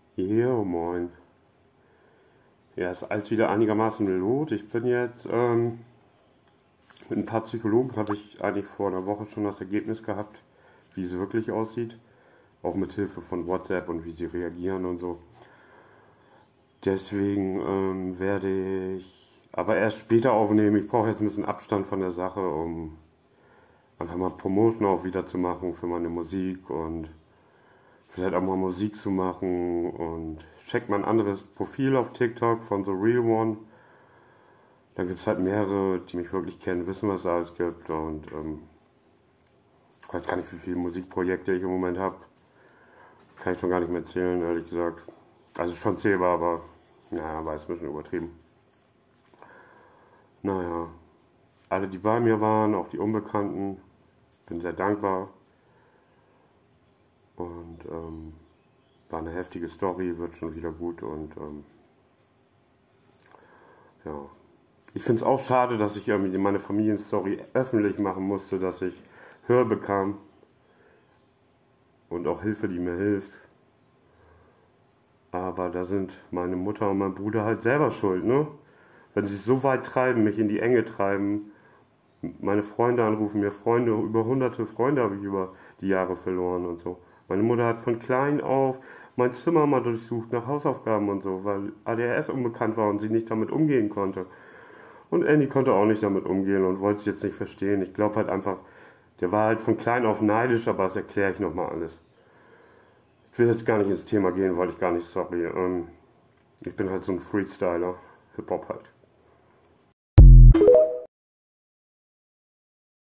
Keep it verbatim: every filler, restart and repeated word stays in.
Jo, moin. Ja, ist alles wieder einigermaßen melod. Ich bin jetzt, ähm, mit ein paar Psychologen habe ich eigentlich vor einer Woche schon das Ergebnis gehabt, wie es wirklich aussieht. Auch mit Hilfe von WhatsApp und wie sie reagieren und so. Deswegen ähm, werde ich aber erst später aufnehmen. Ich brauche jetzt ein bisschen Abstand von der Sache, um einfach mal Promotion auch wieder zu machen für meine Musik und vielleicht auch mal Musik zu machen. Und check mal ein anderes Profil auf TikTok von The Real One. Da gibt es halt mehrere, die mich wirklich kennen, wissen, was es alles gibt. Und ähm, ich weiß gar nicht, wie viele Musikprojekte ich im Moment habe. Kann ich schon gar nicht mehr zählen, ehrlich gesagt. Also schon zählbar, aber naja, war jetzt ein bisschen übertrieben. Naja, alle, die bei mir waren, auch die Unbekannten, bin sehr dankbar. Und ähm, war eine heftige Story, wird schon wieder gut. Und ähm, ja, ich finde es auch schade, dass ich irgendwie meine Familienstory öffentlich machen musste, dass ich Hör bekam und auch Hilfe, die mir hilft. Aber da sind meine Mutter und mein Bruder halt selber schuld, ne? Wenn sie es so weit treiben, mich in die Enge treiben, meine Freunde anrufen, mir Freunde, über hunderte Freunde habe ich über die Jahre verloren und so. Meine Mutter hat von klein auf mein Zimmer mal durchsucht nach Hausaufgaben und so, weil A D H S unbekannt war und sie nicht damit umgehen konnte. Und Andy konnte auch nicht damit umgehen und wollte es jetzt nicht verstehen. Ich glaube halt einfach, der war halt von klein auf neidisch, aber das erkläre ich nochmal alles. Ich will jetzt gar nicht ins Thema gehen, wollte ich gar nicht, sorry. Ähm, ich bin halt so ein Freestyler, Hip-Hop halt.